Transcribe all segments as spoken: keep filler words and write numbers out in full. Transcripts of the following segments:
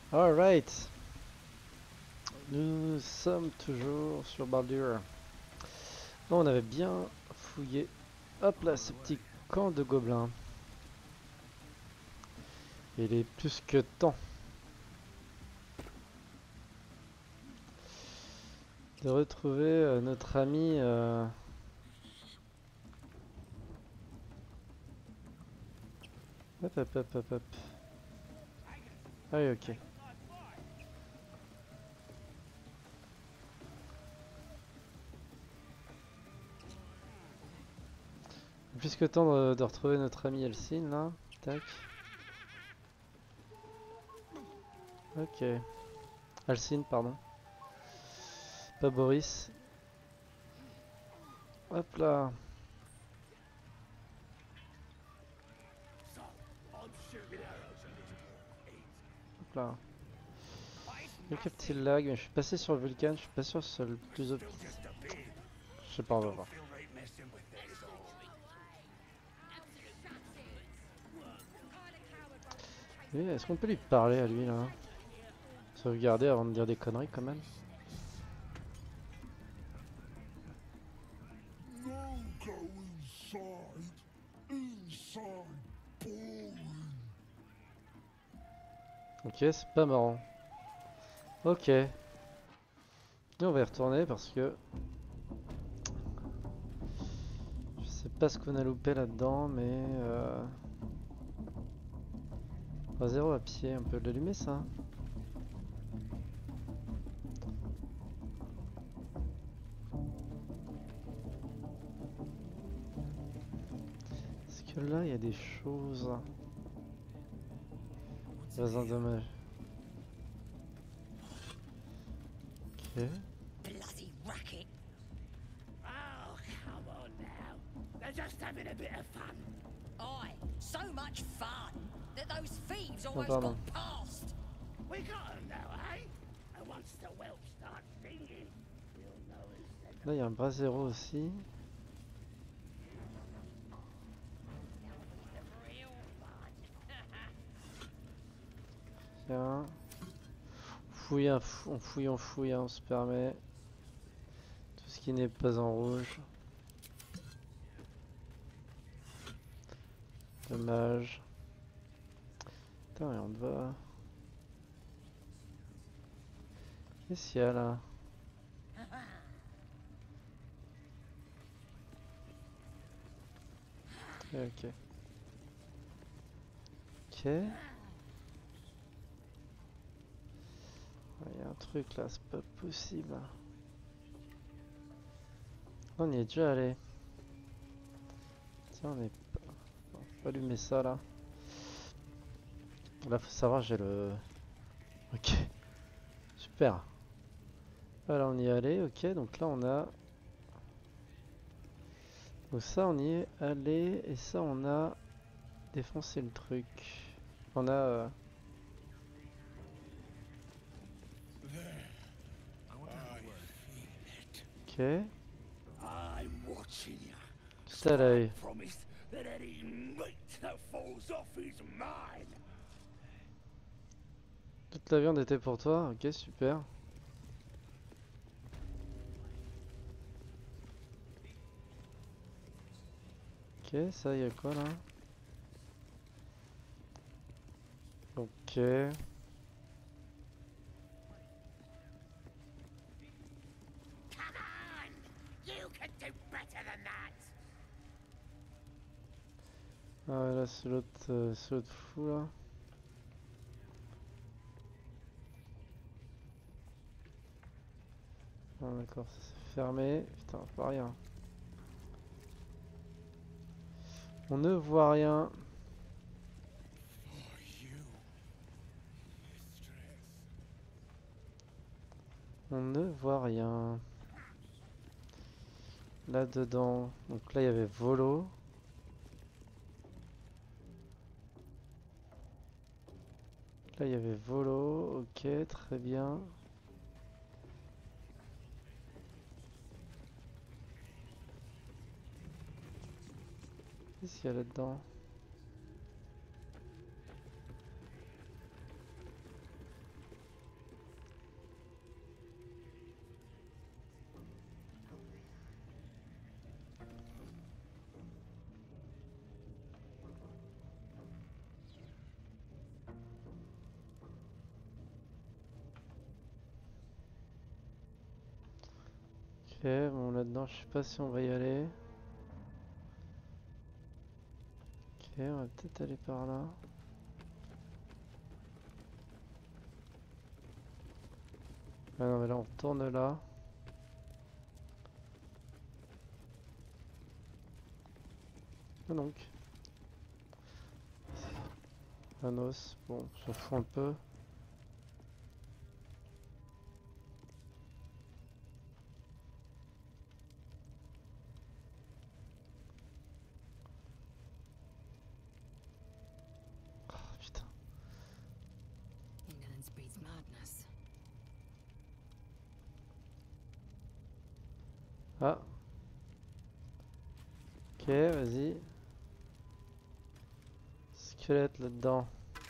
Alright, nous sommes toujours sur Baldur. Bon, on avait bien fouillé, hop là, ce petit camp de gobelins. Il est plus que temps de retrouver euh, notre ami... Euh... Hop hop hop hop hop. Ah oui, ok. Plus que temps de, de retrouver notre ami Elsine là. Tac. Ok. Alcine, pardon. Pas Boris. Hop là. Hop là. Quelques petits lags, mais je suis passé sur le Vulcan, je suis pas sûr que c'est le plus optimal. Je sais pas, on va voir. Est-ce qu'on peut lui parler à lui là? Sauvegarder avant de dire des conneries quand même. Ok, c'est pas marrant. Ok. Et on va y retourner parce que... Je sais pas ce qu'on a loupé là-dedans, mais... Euh... Oh, zéro à pied, on peut l'allumer ça? Est-ce que là il y a des choses... Très dommage. Ok. Bloody racket! Oh, come on now. They're just having a bit of fun. Aye, so much fun that those thieves Oh, almost pardon. got past. We got them now, eh? And once the whelp starts singing, we'll know who's Là il y a un bras zéro aussi. Tiens. Fouille, on fouille, on fouille, on se permet. Tout ce qui n'est pas en rouge. Dommage. Putain, et on va... Qu'est-ce qu'il y a là? Ok. Ok. Il y a un truc là, c'est pas possible. On y est déjà allé. Tiens, on est pas... On va allumer ça là. Là, faut savoir, j'ai le... Ok. Super. Voilà, on y est allé. Ok, donc là, on a... Donc ça, on y est allé. Et ça, on a défoncé le truc. On a... Euh... Ok. I'm watching you. Tout à l'œil. Promise that any meat that falls off is mine. Toute la viande était pour toi. Ok, super. Ok, ça, y a quoi là? Ok. Come on! You can do better than that! Ah ouais, là, c'est l'autre euh, c'est l'autre fou là. Ah, d'accord, c'est fermé. Putain, pas rien. On ne voit rien. On ne voit rien. Là-dedans. Donc là, il y avait Volo. Là, il y avait Volo. Ok, très bien. Qu'est-ce qu'il y a là-dedans? Ok, bon là-dedans, je sais pas si on va y aller. Ok, on va peut-être aller par là. Ah non, mais là on retourne là. Ah donc. Un os, bon, on s'en fout un peu. Oh, putain. Ignorance breeds madness. Ah. Ok, vas-y. Squelette là-dedans.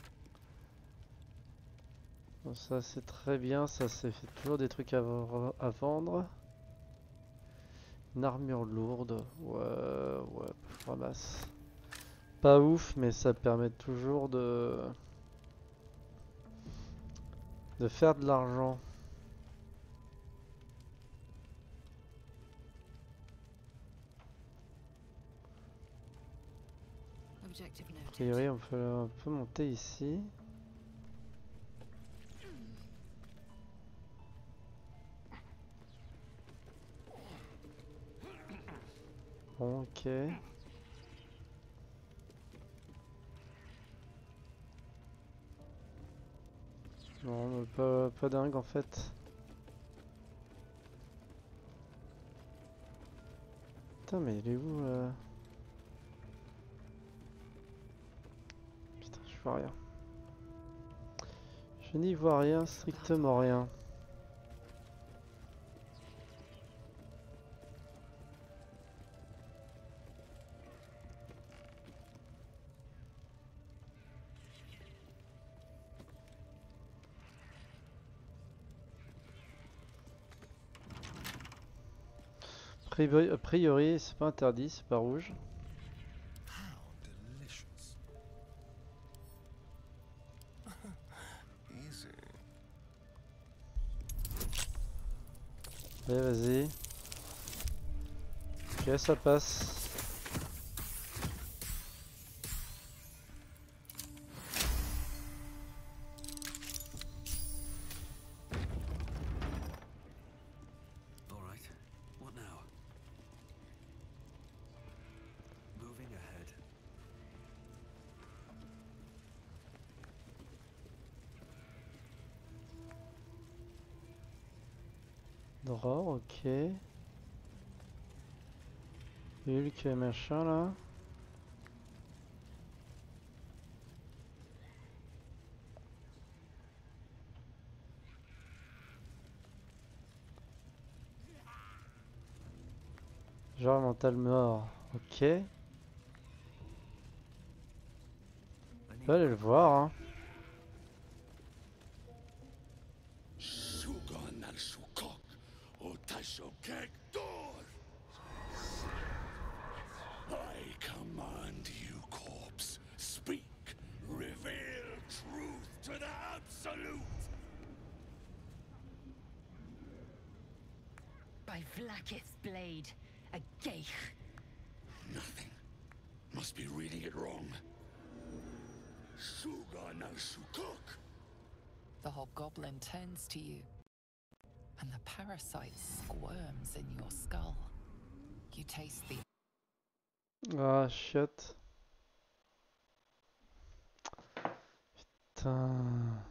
Bon, ça c'est très bien, ça c'est fait toujours des trucs à, v- à vendre. Une armure lourde, ouais, ouais, je ramasse. Pas ouf, mais ça permet toujours de de faire de l'argent. Objective A noted. priori, on peut, on peut monter ici. Bon, ok. Non, mais pas, pas dingue en fait. Putain, mais il est où là? Putain, je vois rien. Je n'y vois rien, strictement rien. A priori, a priori, c'est pas interdit, c'est pas rouge. How delicious. Easy. Allez, vas-y. Ok, ça passe. All right. What now? Moving ahead. Draw, ok. Hulk, machin là. Genre mental mort, ok. On peut aller le voir, hein. I command you, corpse. Speak. Reveal truth to the absolute. By Vlaakith's blade, a geich. Nothing. Must be reading it wrong. Suga no Sukuk. The hobgoblin turns to you, and the parasite squirms in your skull. You taste the Ah, shit. Putain.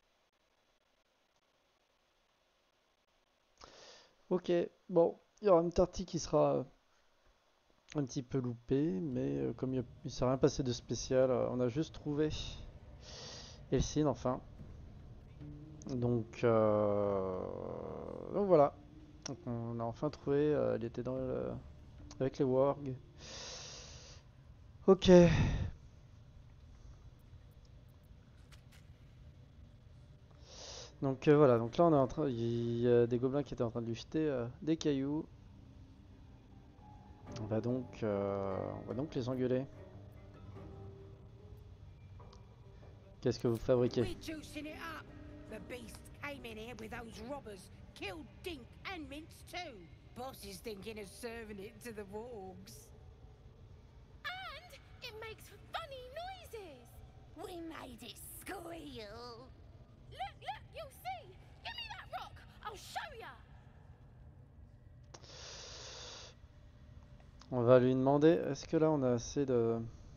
Ok, bon, il y aura une partie qui sera un petit peu loupée, mais euh, comme il ne s'est rien passé de spécial, euh, on a juste trouvé Elsine enfin. Donc, euh, donc voilà. Donc on a enfin trouvé, euh, elle était dans le... avec les wargs. Ok. Donc euh, voilà, donc là on est en train, il y a des gobelins qui étaient en train de lui jeter euh, des cailloux. On va donc, euh, on va donc les engueuler. Qu'est-ce que vous fabriquez? We're juicing it up. The beasts came in here with those robbers, killed Dink and Mince too. boss is thinking of serving it to the wargs. And it makes funny noises. We made it squeal. Look, look, you'll see. Give me that rock. I'll show ya. On va lui demander, est-ce que là on a assez de...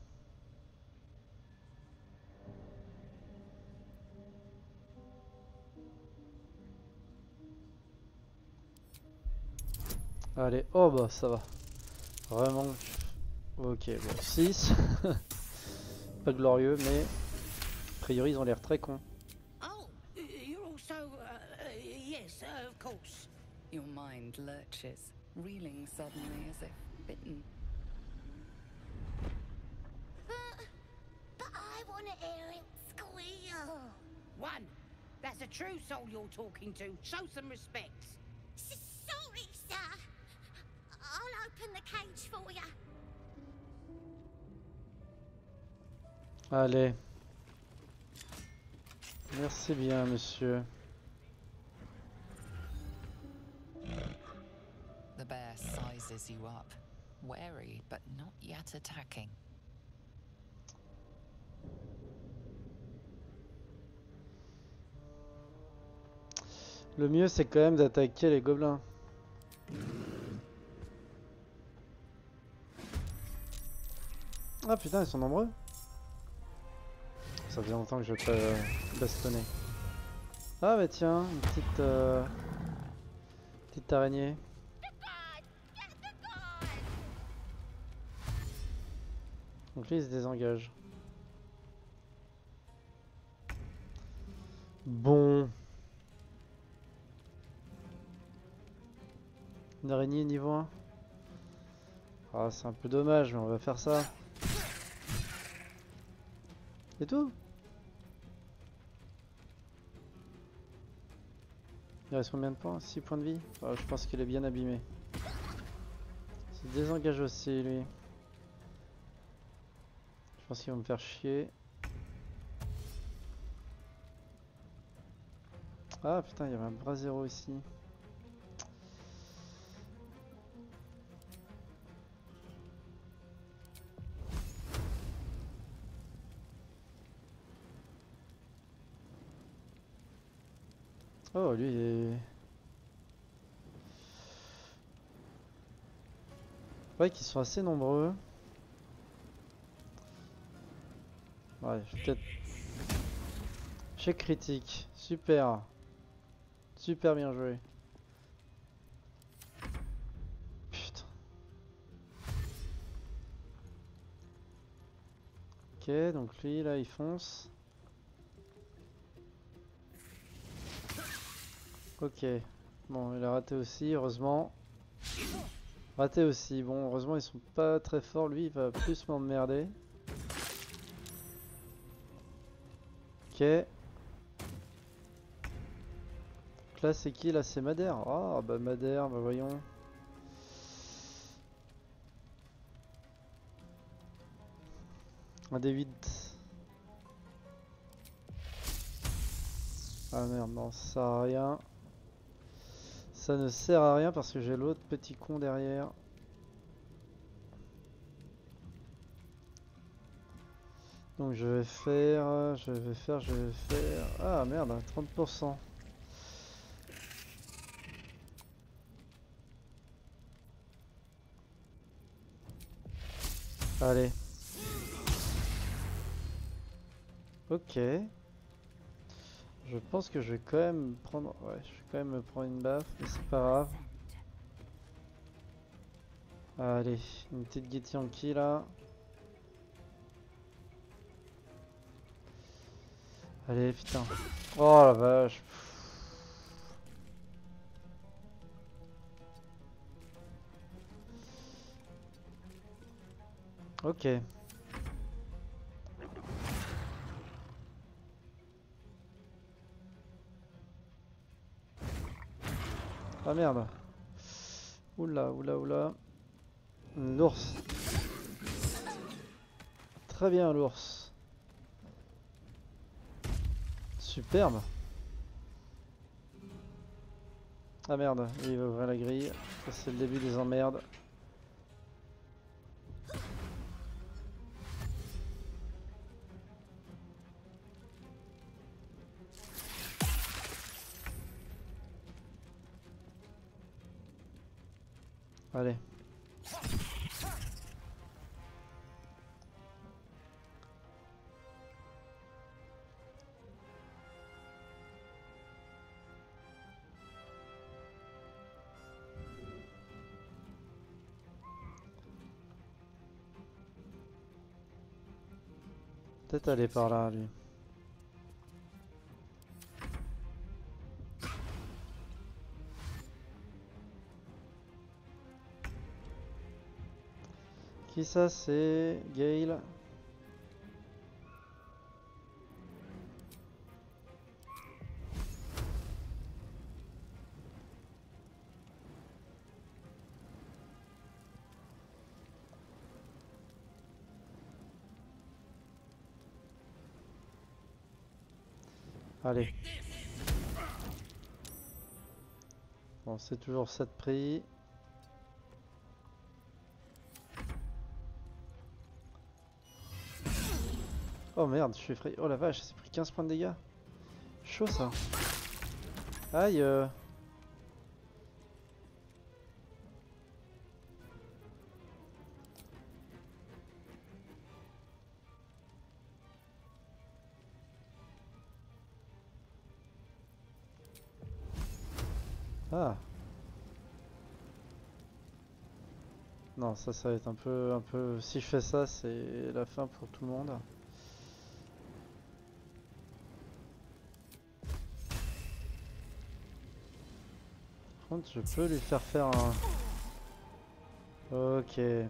Allez, oh bah ça va. Vraiment. Ok, bon, six. Pas glorieux, mais a priori ils ont l'air très cons. Oh, you're also, uh, yes, uh, of course. Your mind lurches, reeling suddenly as if bitten. But, but I want to hear it squeal. One, that's a true soul you're talking to. Show some respect. S sorry, sir. I'll open the cage for you. Allez. Merci bien, monsieur. The bear sizes you up, wary but not yet attacking. Le mieux c'est quand même d'attaquer les gobelins. Ah putain, ils sont nombreux. Ça faisait longtemps que je vais pas euh, bastonner. Ah bah tiens, une petite euh, petite araignée. Donc lui il se désengage. Bon. Une araignée niveau un. Ah c'est un peu dommage mais on va faire ça. C'est tout. Il reste combien de points? six points de vie. Ah, je pense qu'il est bien abîmé. Il se désengage aussi lui. Je pense qu'il va me faire chier. Ah putain, il y avait un bras zéro ici. Oh, lui il est... Ouais, qu'ils sont assez nombreux. Ouais, je vais peut-être... Échec critique. Super. Super bien joué. Putain. Ok, donc lui là il fonce. Ok, bon il a raté aussi, heureusement. Raté aussi, bon heureusement ils sont pas très forts, lui il va plus m'emmerder. Ok. Donc là c'est qui? Là c'est Madère. Ah bah Madère, bah voyons. Un D huit. Ah merde, non ça sert à rien. Ça ne sert à rien parce que j'ai l'autre petit con derrière. Donc je vais faire, je vais faire, je vais faire... Ah merde, trente pour cent. Allez. Ok. Je pense que je vais quand même prendre... Ouais, je vais quand même me prendre une baffe, mais c'est pas grave. Allez, une petite Githyanki là. Allez, putain. Oh la vache. Ok. Ah merde. Oula, oula, oula. L'ours. Très bien l'ours. Superbe. Ah merde, il va ouvrir la grille. Ça c'est le début des emmerdes. Allez. Peut-être aller par là, lui. Qui ça? C'est Gale. Allez. Bon, c'est toujours sept prix. Oh merde, je suis effrayé. Oh la vache, c'est pris quinze points de dégâts. Chaud ça. Aïe. euh. Ah. Non, ça, ça va être un peu, un peu... Si je fais ça, c'est la fin pour tout le monde. Par contre, je peux lui faire faire un... Ok.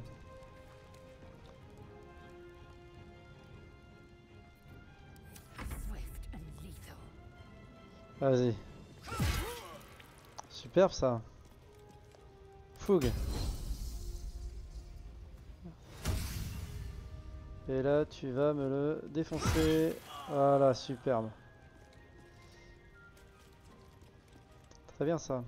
Swift and lethal. Vas-y. Superbe ça. Fougue. Et là, tu vas me le défoncer. Voilà, superbe. Très bien ça.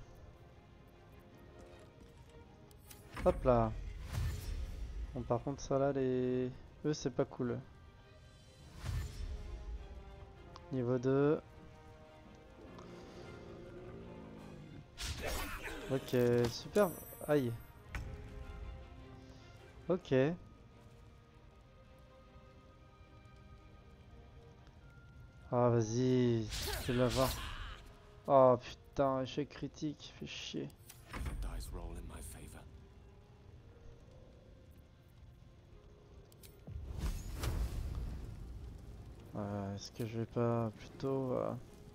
Hop là. Bon, par contre, ça là, les... Eux, c'est pas cool. Niveau deux. Ok, super. Aïe. Ok. Ah, vas-y. Tu vas voir. Oh putain, échec critique. Fait chier. Dice roll in my favor. Euh, Est-ce que je vais pas plutôt... euh,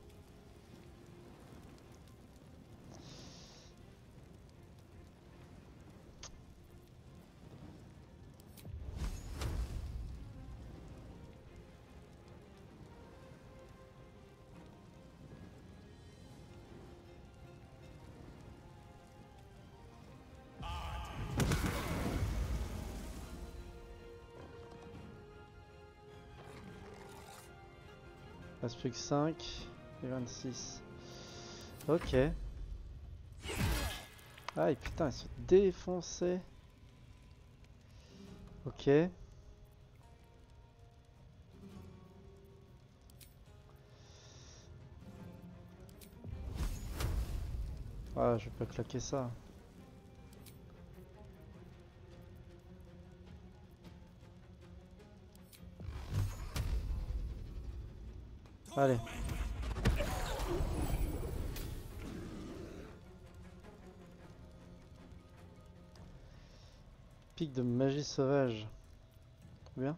Il reste plus que cinq et vingt-six. Ok. Aïe putain, ils sont défoncés. Ok. Ah, je vais pas claquer ça. Allez. Pic de magie sauvage. Trop bien.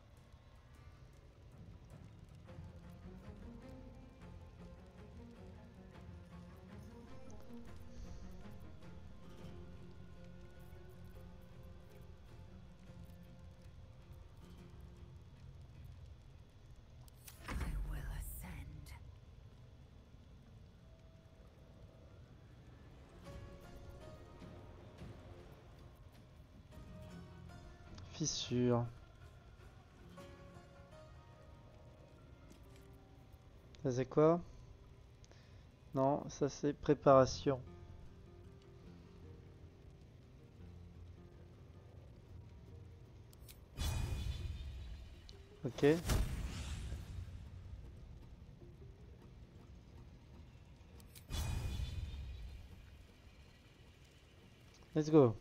I will ascend. Fissure. Ça c'est quoi? Non, ça c'est préparation. Ok. Let's go.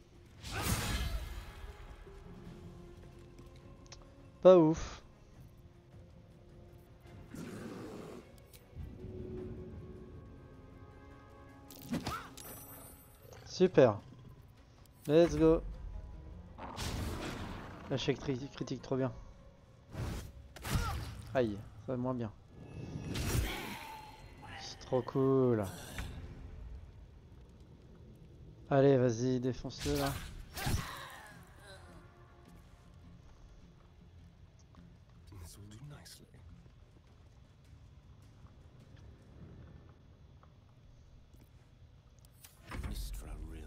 Pas ouf. Super. Let's go. Échec critique, trop bien. Aïe, ça va moins bien. C'est trop cool. Allez, vas-y, défonce-le là. This will do nicely. Mistra Rill.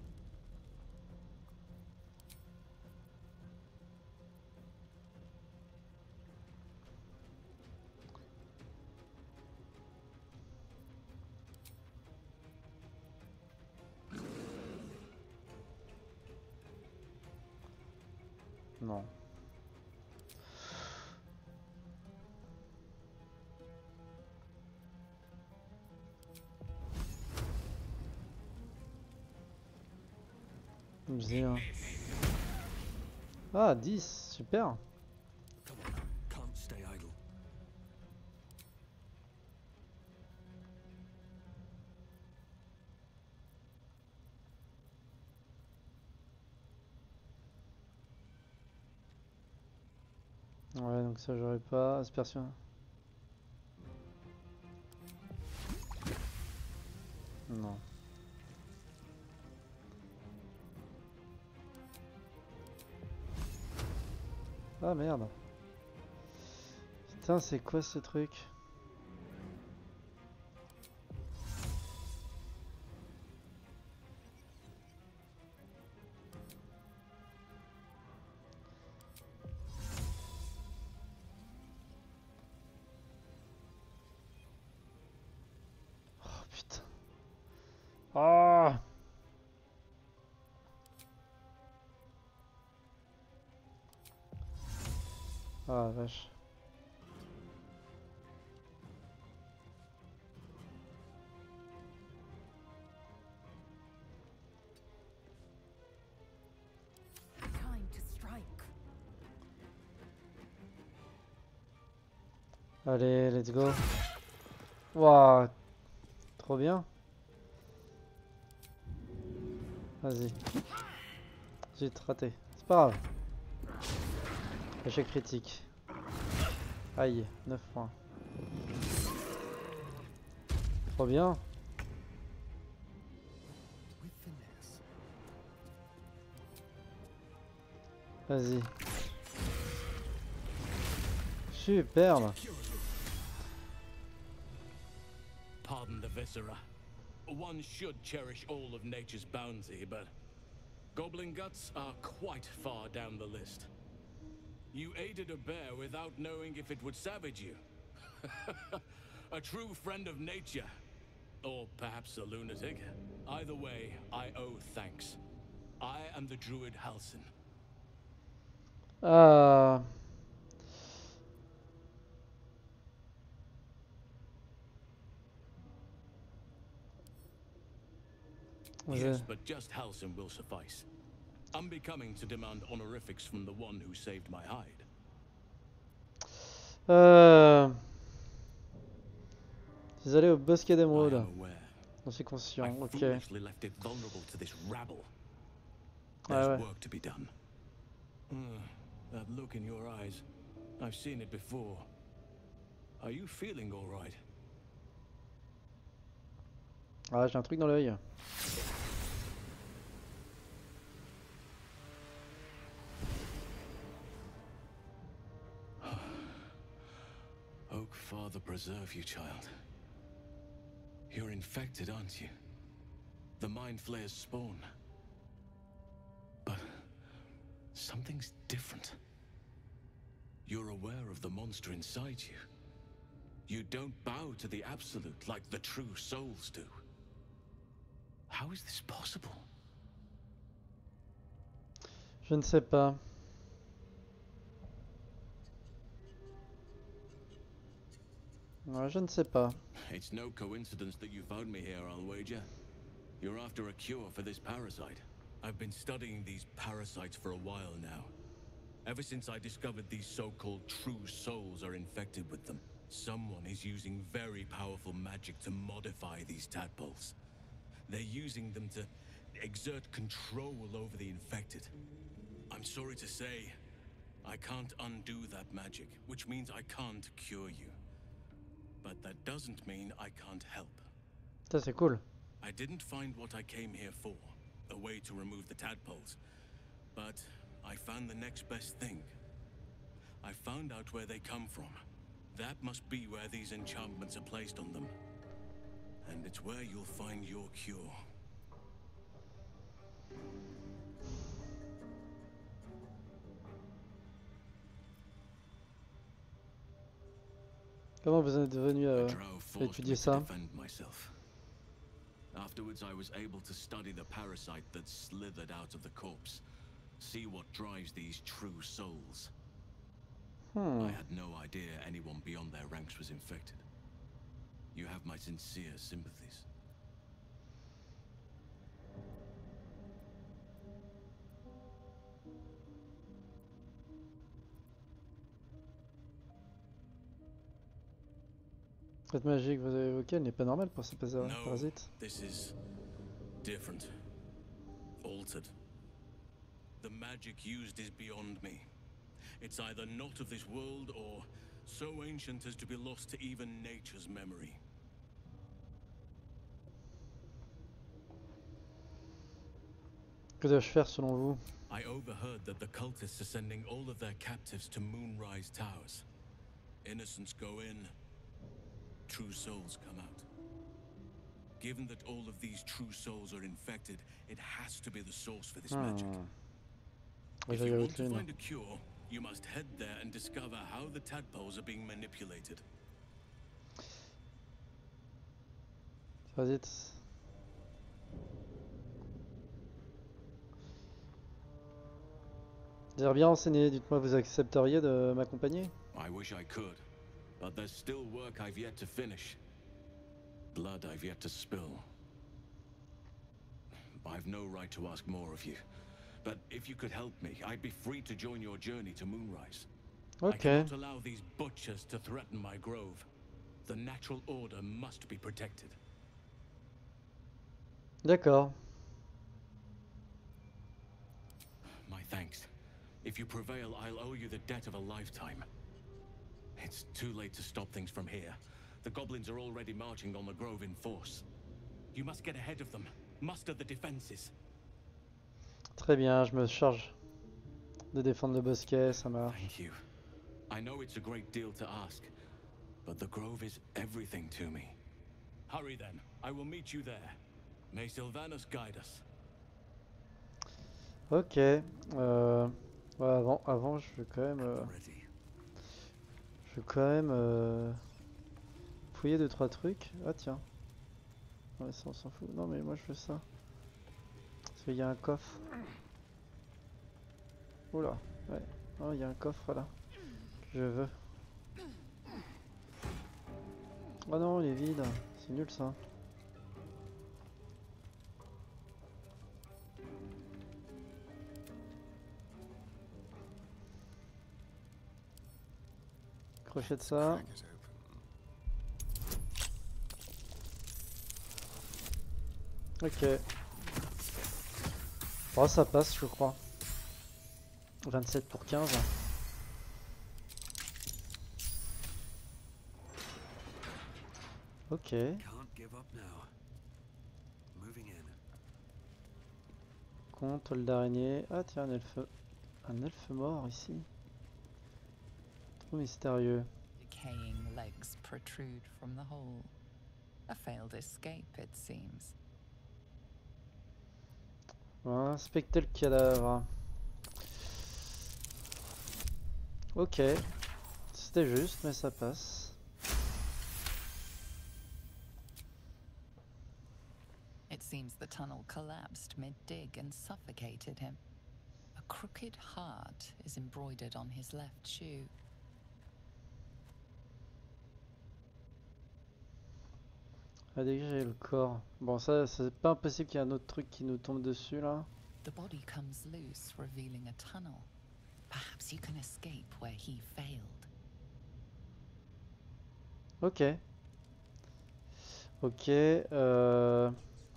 Non. Zéro. Ah, dix, super. Come on, can't stay idle. Ouais, donc ça j'aurais pas. Aspersion. Non. Ah merde. Putain, c'est quoi ce truc? Oh putain. Ah. Ah vache. Time to strike. Allez, let's go. Waouh. Trop bien. Vas-y. J'ai raté. C'est pas grave. Échec critique. Aïe, neuf points. Trop bien. With finesse. Vas-y. Superbe. Pardon the viscera. One should cherish all of nature's bounty, but goblin guts are quite far down the list. You aided a bear without knowing if it would savage you. A true friend of nature. Or perhaps a lunatic. Either way, I owe thanks. I am the druid Halsin. Ah. Yes, but just Halsin will suffice. Unbecoming to demand honorifics from the one who saved my hide. Euh... Vous allez au bosquet I d'émeraude. am aware. J'en suis I conscient, ok. foolishly left it vulnerable to this rabble. Ouais, There's ouais. work to be done. Uh, that look in your eyes. I've seen it before. Are you feeling all right? Ah, j'ai un truc dans l'œil. Oak Father preserve you, child. You're infected, aren't you? The Mind Flayer's spawn. But something's different. You're aware of the monster inside you. You don't bow to the Absolute like the true souls do. How is this possible? Je ne sais pas. Ouais, je ne sais pas. It's no coincidence that you found me here, I'll wager. You're after a cure for this parasite. I've been studying these parasites for a while now. Ever since I discovered these so-called true souls are infected with them. Someone is using very powerful magic to modify these tadpoles. They're using them to exert control over the infected. I'm sorry to say, I can't undo that magic, which means I can't cure you. But that doesn't mean I can't help. Ça c'est cool. I didn't find what I came here for, a way to remove the tadpoles. But I found the next best thing. I found out where they come from. That must be where these enchantments are placed on them. And it's where you'll find your cure. Comment vous êtes venu à A drow forced me étudier to ça? defend myself. Afterwards, I was able to study the parasite that slithered out of the corpse. See what drives these true souls. Hmm. I had no idea anyone beyond their ranks was infected. You have my sincere sympathies. Cette magie que vous avez évoquée, elle n'est pas normale pour ces para- No, parasites. this is different. Altered. The magic used is beyond me. It's either not of this world or so ancient as to be lost to even nature's memory. Que dois-je faire selon vous? I overheard that the cultists are sending all of their captives to Moonrise Towers. Innocents go in, true souls come out. Given that all of these true souls are infected, it has to be the source for this magic. Hmm. If J'avais you want avec to lui, non. find a cure, you must head there and discover how the tadpoles are being manipulated. Parasites. J'ai l'air bien renseigné, dites-moi, vous accepteriez de m'accompagner? I wish I could, but there's still work I've yet to finish. Blood I've yet to spill. I've no right to ask more of you, but if you could help me, I'd be free to join your journey to Moonrise. I Ok, cannot allow these butchers to threaten my grove. The natural order must be protected. d'accord. My thanks. If you prevail, I'll owe you the debt of a lifetime. It's too late to stop things from here. The goblins are already marching on the grove in force. You must get ahead of them. Muster the defenses. Très bien, je me charge de défendre le bosquet, ça marche. Thank you. I know it's a great deal to ask, but the grove is everything to me. Hurry then. I will meet you there. May Sylvanus guide us. Ok, euh, ouais, avant, avant, je veux quand même, euh, Ready. je veux quand même euh, fouiller deux trois trucs. Ah tiens, ouais, ça on s'en fout. Non mais moi je veux ça. Parce qu'il y a un coffre. Oula, ouais. Oh, il y a un coffre là. Que je veux. Oh non, il est vide. C'est nul ça. Crochet de ça. Crack it open. Ok. Oh, ça passe, je crois. vingt-sept pour quinze. Ok. Can't give up now. Moving in. Con, toile d'araignée. Ah tiens, un elfe. Un elfe mort ici. Trop mystérieux. Decaying legs protrude from the hole. A failed escape, it seems. On va inspecter le cadavre. Ok. C'était juste, mais ça passe. It seems the tunnel collapsed mid-dig and suffocated him. A crooked heart is embroidered on his left shoe. Ah, dégager le corps. Bon, ça, c'est pas impossible qu'il y ait un autre truc qui nous tombe dessus là. The body comes loose, revealing a tunnel. Perhaps you can escape where he failed. Ok. Ok. Euh...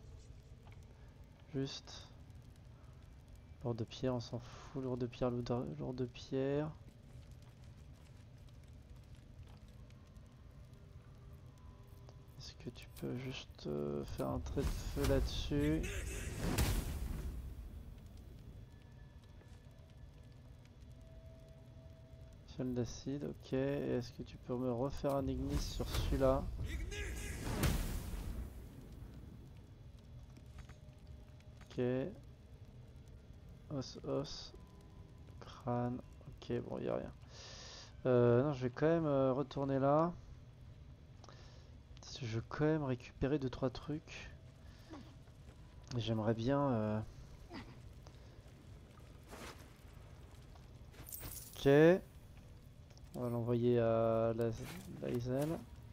Juste. Lourd de pierre, on s'en fout. Lourd de pierre, lourd de, lourd de pierre. Est-ce que tu peux juste euh, faire un trait de feu là-dessus? Fiole d'acide, ok. Et est-ce que tu peux me refaire un ignis sur celui-là? Ok. Os, os. Crâne. Ok, bon, y a rien. Euh, non, je vais quand même euh, retourner là. Je veux quand même récupérer deux trois trucs. J'aimerais bien. Euh... Ok. On va l'envoyer à la, la Isel.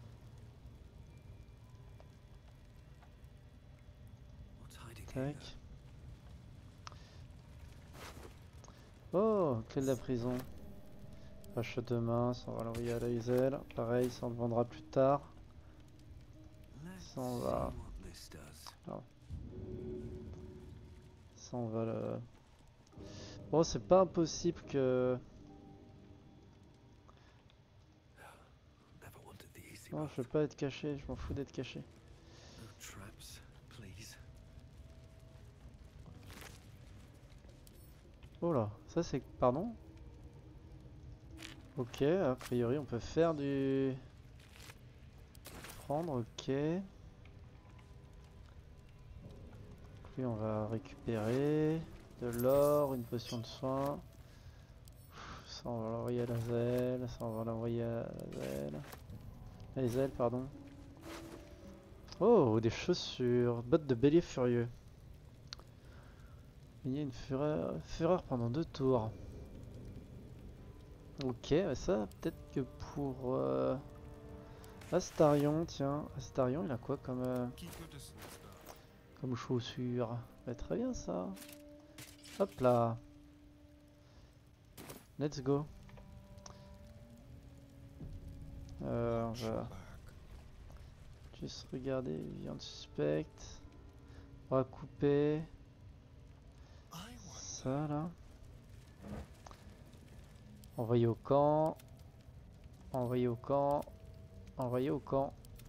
Tac. Oh, clé de la prison. Achat de main, ça on va l'envoyer à la Isel. Pareil, ça on le vendra plus tard. Ça on va. Non. Ça on va le. Bon, c'est pas impossible que. Non, je veux pas être caché, je m'en fous d'être caché. Oh là, ça c'est... Pardon? Ok, a priori on peut faire du... Prendre, ok. Puis on va récupérer de l'or, une potion de soin. Ça on va l'envoyer à la zèle, ça on va l'envoyer à la zèle. À la zèle, pardon. Oh, des chaussures, bottes de bélier furieux. Il y a une fureur, fureur pendant deux tours. Ok, ça peut-être que pour euh, Astarion, tiens, Astarion il a quoi comme euh, comme chaussure? Bah, très bien ça. Hop là. Let's go. Euh, on va juste regarder viande suspecte. On va couper ça là. Envoyer au camp. Envoyer au camp. Envoyer au camp.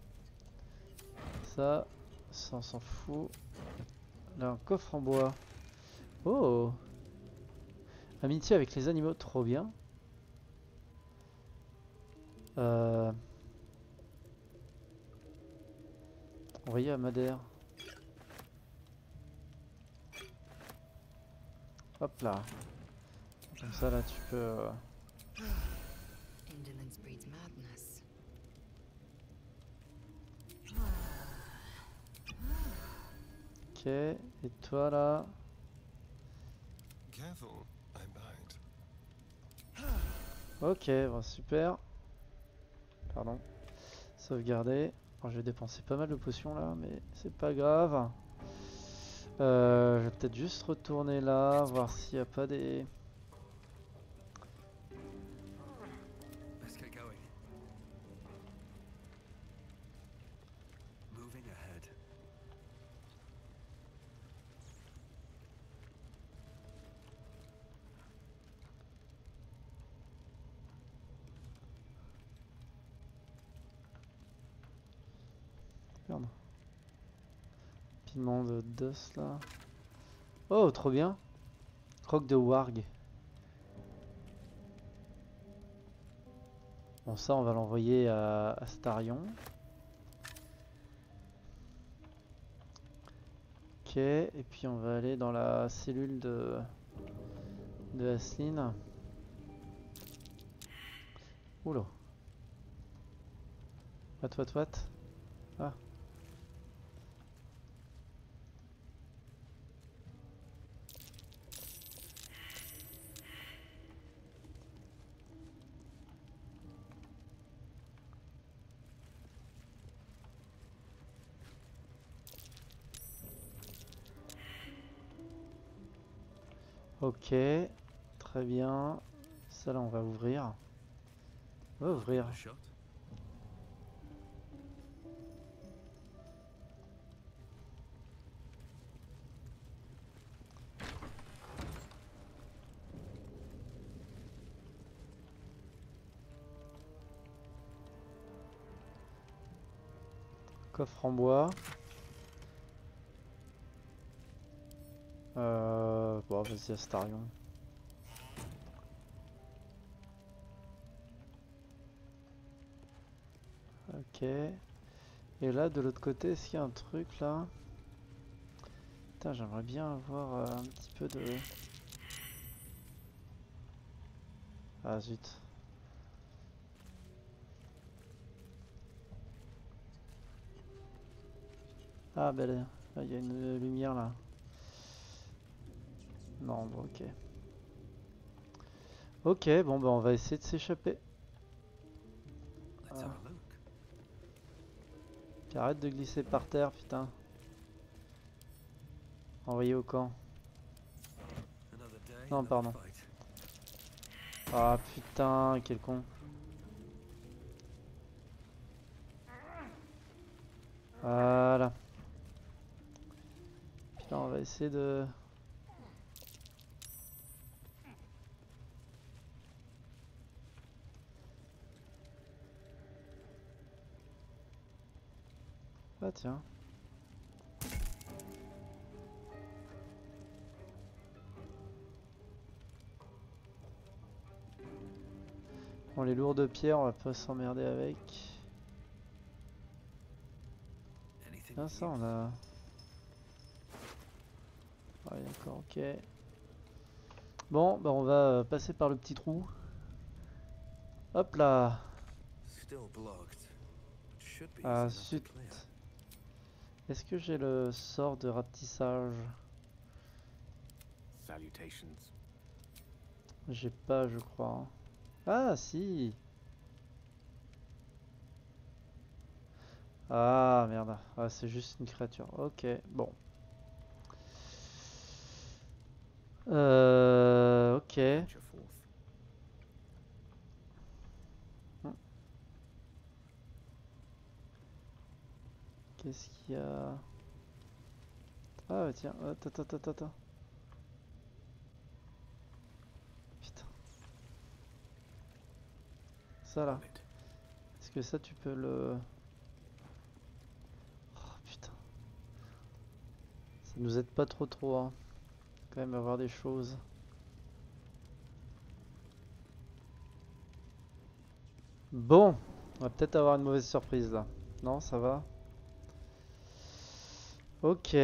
Ça, ça on s'en fout. Là, un coffre en bois. Oh! Amitié avec les animaux, trop bien. Euh... Envoyer à Madère. Hop là. Comme ça, là, tu peux... Euh... Indolence breeds madness. Ok, et toi, là? Ok, bon, super. Pardon. Sauvegarder. Bon, je vais dépenser pas mal de potions là, mais c'est pas grave. Euh, je vais peut-être juste retourner là, voir s'il n'y a pas des... Merde. Piment de d'os là. Oh, trop bien. Croque de warg. Bon, ça, on va l'envoyer à Astarion. Ok, et puis on va aller dans la cellule de, de Asline. Oula. What, what, what? Ah. Ok, très bien. Ça là on va ouvrir. On va ouvrir. A shot? Coffre en bois. Euh... Bon, vas-y, Astarion. Ok. Et là, de l'autre côté, est-ce qu'il y a un truc là? Putain, j'aimerais bien avoir euh, un petit peu de... Ah zut. Ah, ben là, il y a une lumière là. Non, bon, ok. Ok, bon, bah on va essayer de s'échapper. Let's have a look. Puis arrête de glisser par terre, putain. Envoyé au camp. Another day, Non, another pardon. fight. Ah putain, quel con. Voilà. Puis là, on va essayer de... Ah tiens. Bon, les lourdes pierres, on va pas s'emmerder avec. Anything Ah of ça, on use? a... Ouais, d'accord, ok. Bon, bah on va euh, passer par le petit trou. Hop là. Still blocked. Should be Ah, easy enough to zut. clear. Est-ce que j'ai le sort de rapetissage? Salutations. J'ai pas, je crois. hein. Ah, si. Ah, merde. Ah, c'est juste une créature. Ok, bon. Euh, ok. Venture forth. Qu'est-ce qu'il y a? Ah, ouais, tiens. Attends, attends, attends, attends. Putain. Ça là. On it. Est-ce que ça, tu peux le... Oh, putain. Ça nous aide pas trop trop, hein. Quand même avoir des choses. Bon. On va peut-être avoir une mauvaise surprise là. Non, ça va? Ok.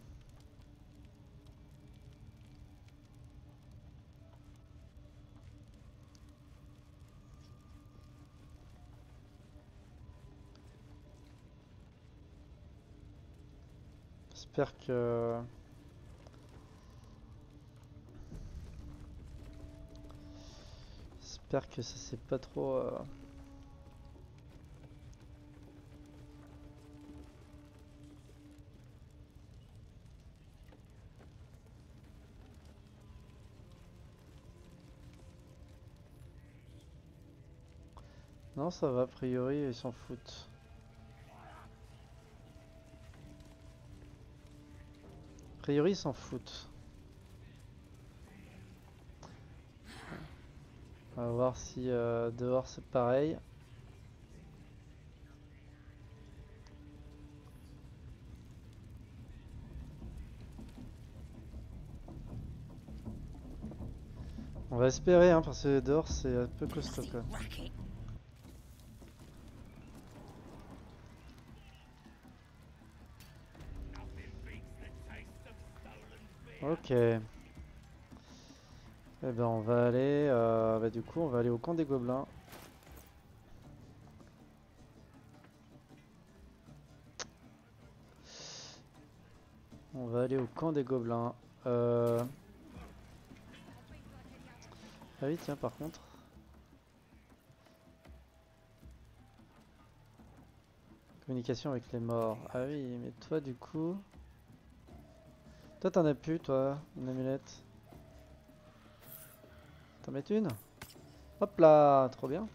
J'espère que... J'espère que ça c'est pas trop... euh, Non, ça va, a priori, ils s'en foutent. A priori, ils s'en foutent. On va voir si euh, dehors c'est pareil. On va espérer, hein, parce que dehors c'est un peu costaud quoi. Racket. Ok. Eh ben on va aller... euh, bah, du coup on va aller au camp des gobelins. On va aller au camp des gobelins. Euh... Ah oui tiens par contre. Communication avec les morts. Ah oui mais toi du coup... Toi t'en as plus toi, une amulette. T'en mets une? Hop là, trop bien.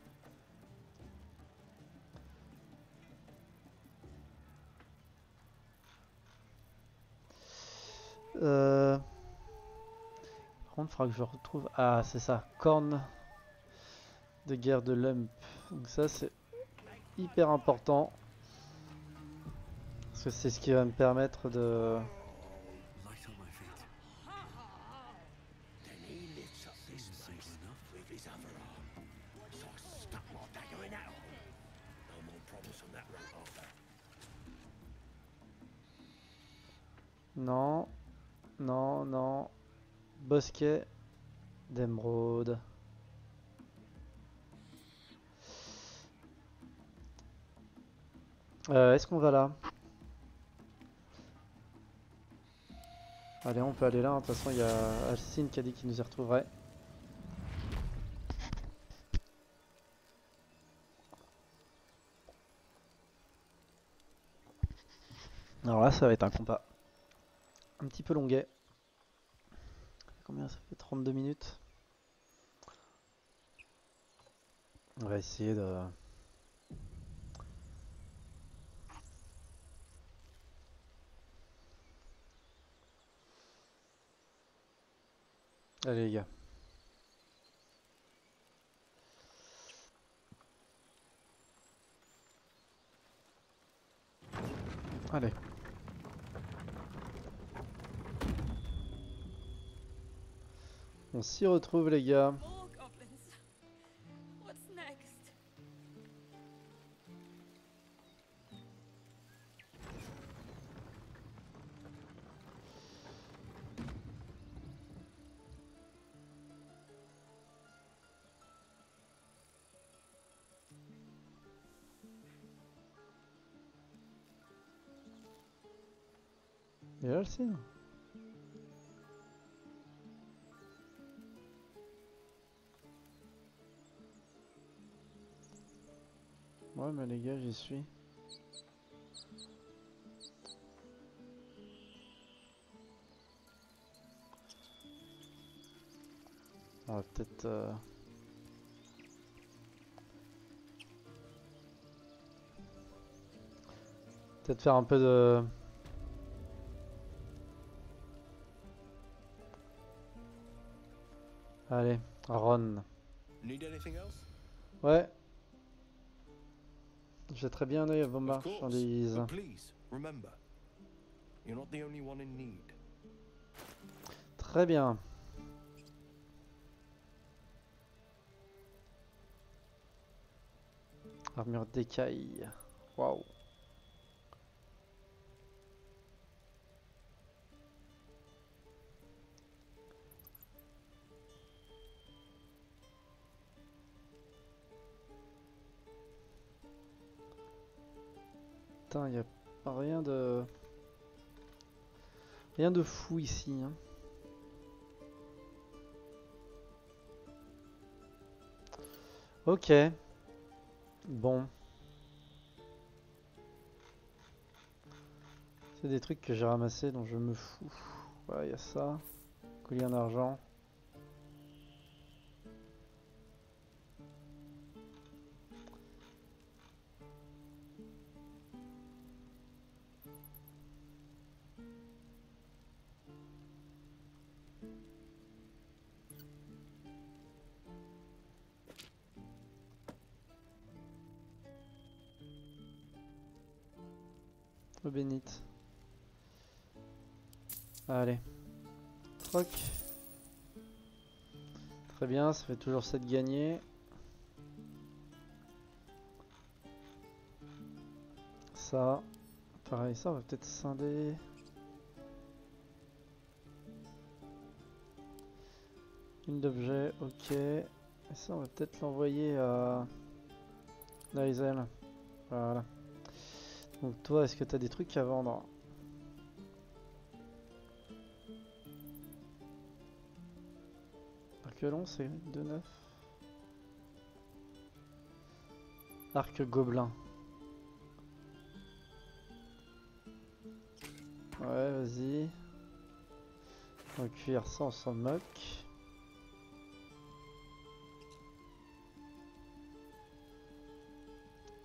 Euh... Par contre, il faudra que je retrouve... Ah, c'est ça, corne de guerre de Lump. Donc ça, c'est hyper important. Parce que c'est ce qui va me permettre de... Light on my feet. Then he lifts up this place with his other arm. So I stuck my dagger in that arm. No more promise on that route after. Non, non, non. Bosquet d'émeraude. Euh, Est-ce qu'on va là? Allez, on peut aller là. De toute façon, il y a Alcine qui a dit qu'il nous y retrouverait. Alors là, ça va être un combat un petit peu longuet. Combien ça fait? trente-deux minutes. On va essayer de... Allez les gars. Allez. On s'y retrouve les gars. More goblins. What's next? Et là, Alcine. Ouais, mais les gars, j'y suis. On va peut-être... Euh... Peut-être faire un peu de... Allez, Ron. Need anything else? Ouais. J'ai très bien un œil à vos Of course. marchandises. But please, remember, you're not the only one in need. Très bien. Armure d'écaille. Waouh. Putain, y a pas rien de... Rien de fou ici, hein. Ok. Bon. C'est des trucs que j'ai ramassés dont je me fous. Ouais, y a ça. Collier en argent. Eau bénite. Allez. Troc. Très bien, ça fait toujours sept gagnés. Ça. Pareil, ça on va peut-être scinder. Une d'objet, ok. Et ça on va peut-être l'envoyer à Naisel. Voilà. Donc toi, est-ce que tu as des trucs à vendre? Arc long, c'est deux neuf. Arc gobelin. Ouais, vas-y. En cuir, ça on s'en moque.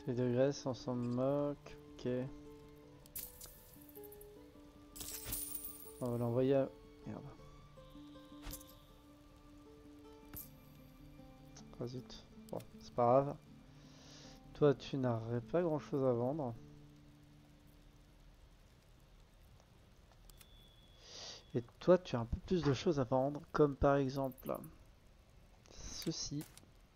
Les de graisse, on s'en moque. Ok. On va l'envoyer à... Merde. Ah zut. Bon, c'est pas grave. Toi, tu n'aurais pas grand chose à vendre. Et toi, tu as un peu plus de choses à vendre, comme par exemple ceci.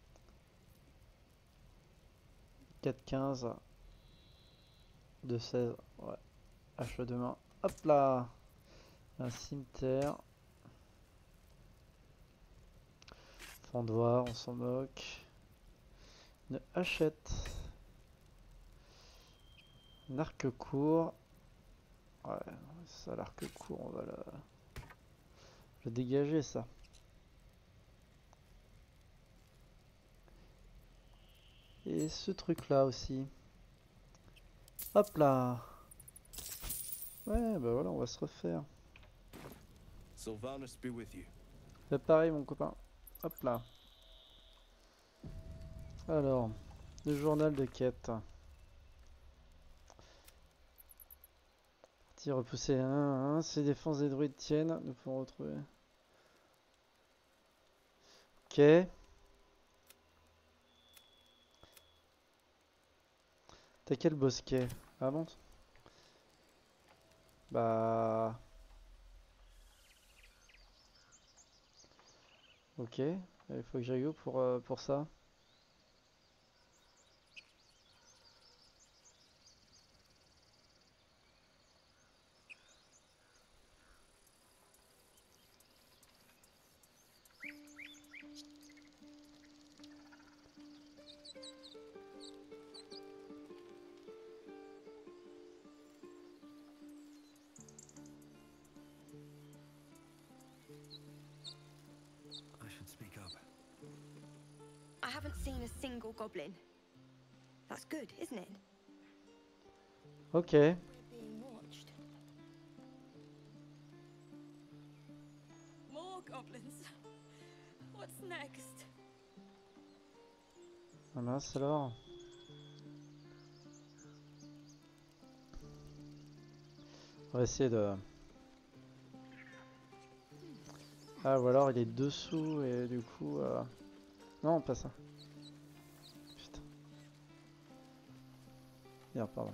quatre quinze. deux seize. Ouais. Achat de main. Hop là. Un cimetière. Fendoir, on s'en moque. Une hachette. Un arc court. Ouais, ça, l'arc court, on va le, le dégager, ça. Et ce truc-là aussi. Hop là. Ouais, bah voilà, on va se refaire. Sylvanus be with you. Fais pareil, mon copain. Hop là. Alors, le journal de quête. Partie repoussée un un. Si les défenses des druides tiennent, nous pouvons retrouver. Ok. T'as quel bosquet? Ah bon? Bah... Ok. Il faut que j'aille où pour, euh, pour ça? I should speak up. I haven't seen a single goblin. That's good, isn't it? Ok. We're being watched. More goblins. What's next? Ah mince alors. On va essayer de... Ah ou alors il est dessous et du coup... Euh... Non, pas ça. Putain. Merde, pardon.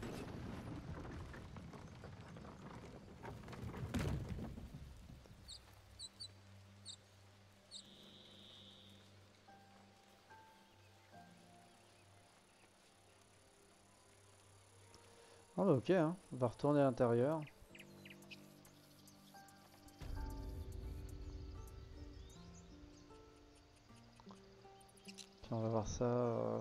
Ah bah ok, hein. On va retourner à l'intérieur. Puis on va voir ça... Euh...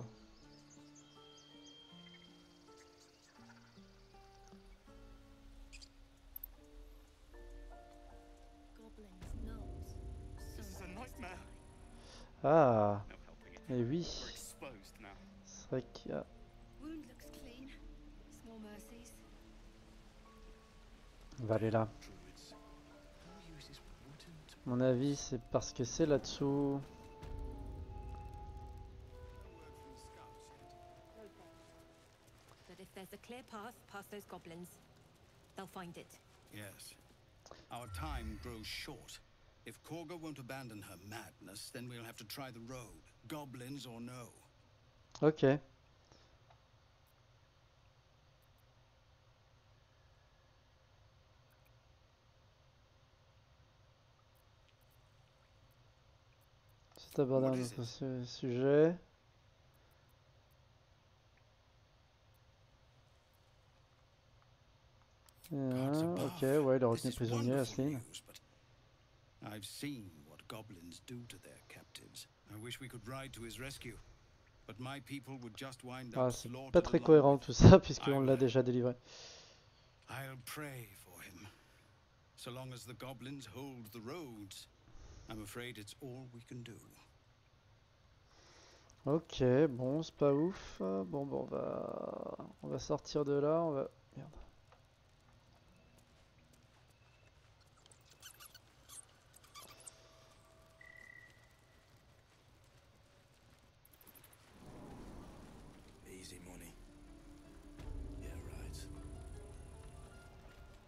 Goblins' nose. This is a nightmare. Ah. No helping it. Et oui. We're exposed now. C'est vrai qu'il y a... Wound looks clean. Small mercies. On va aller là. Druids. Who uses wooden to À mon avis, c'est parce que c'est là-dessous. But if there's a clear path past those goblins, they'll find it. Yes. Our time grows short. If Korga won't abandon her madness, then we'll have to try the road, goblins or no. Ok. C'est aborder What un is autre it? su- sujet. Gods Euh, above. ok, ouais, il a This retenu is prisonnier, wonderful Aslin. news, but I've seen what goblins do to their captives. I wish we could ride to his rescue, but my people would just wind Ah, up c'est slaughtered pas très along cohérent with- tout ça, puisqu'on I l'a will- déjà délivré. I'll pray for him. So long as the goblins hold the roads, I'm afraid it's all we can do. Ok, bon, c'est pas ouf. Bon, bon, on va... On va sortir de là, on va... Merde. easy money.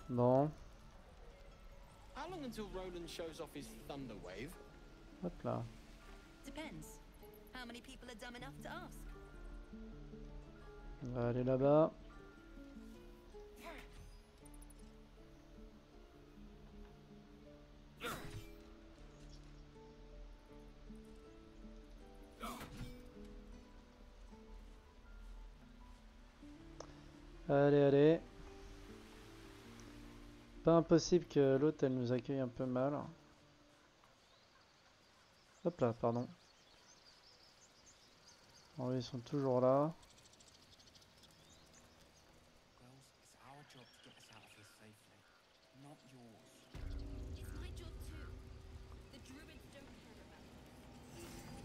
Bon, How long until Roland shows off his thunder wave? hop là. Depends. How many people are dumb enough to ask? On va aller là-bas. Allez, allez. Pas impossible que l'autre elle nous accueille un peu mal. Hop là, pardon. Oh, ils sont toujours là. Girls, it's our job to get us out of here safely, not yours. It's my job too. The druids don't care about us.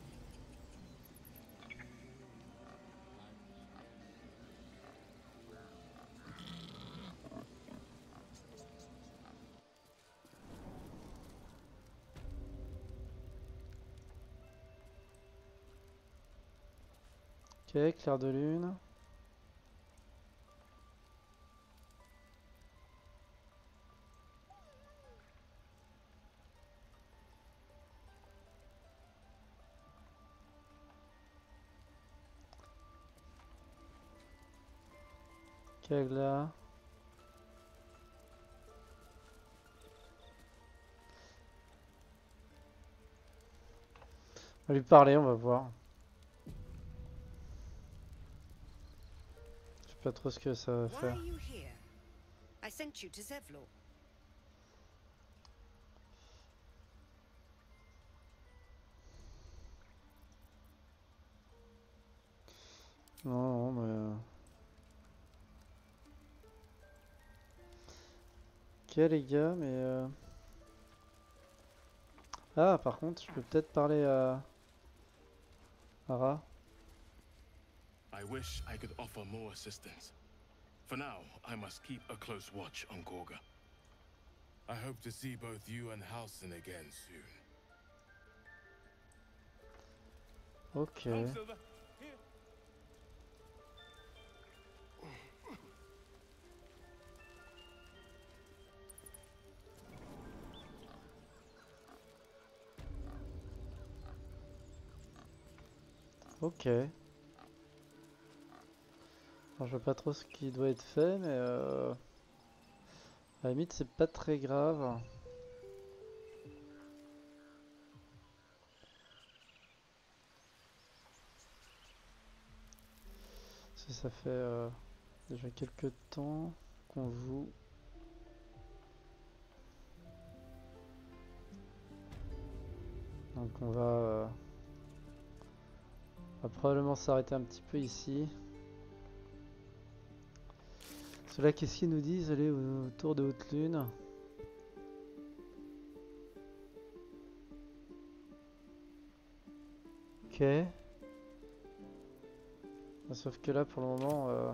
Ok, clair de lune. Kegla. On va lui parler, on va voir. Je sais pas trop ce que ça va Why faire. are you here? I sent you to Zevlor. Non, non, mais... euh, ok les gars, mais... euh, Ah, par contre, je peux peut-être parler à... Ara. I wish I could offer more assistance. For now, I must keep a close watch on Gorga. I hope to see both you and Halsin again soon. Ok. Silver, here. Ok. Alors, je vois pas trop ce qui doit être fait, mais... Euh... À la limite, c'est pas très grave. Si ça fait euh, déjà quelques temps qu'on joue. Donc on va, euh, on va probablement s'arrêter un petit peu ici. Ceux-là, qu'est-ce qu'ils nous disent? Aller autour de Haute-Lune. Ok. Sauf que là, pour le moment... Euh...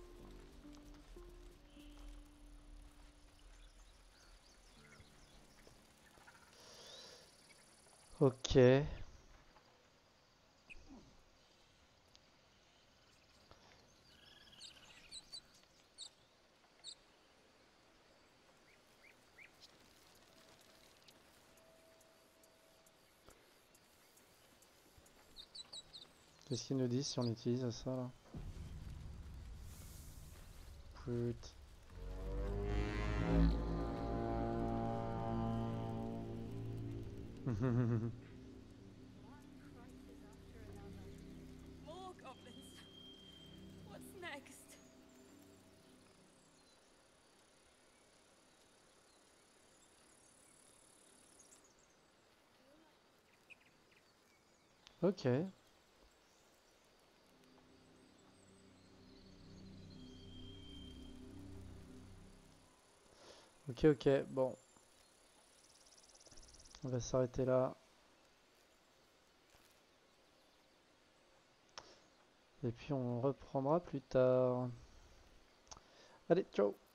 Ok. Qu'est-ce qu'ils nous disent si on utilise ça là? Fruit. More goblins. What's next? Ok. Ok, ok, bon. On va s'arrêter là. Et puis on reprendra plus tard. Allez, ciao!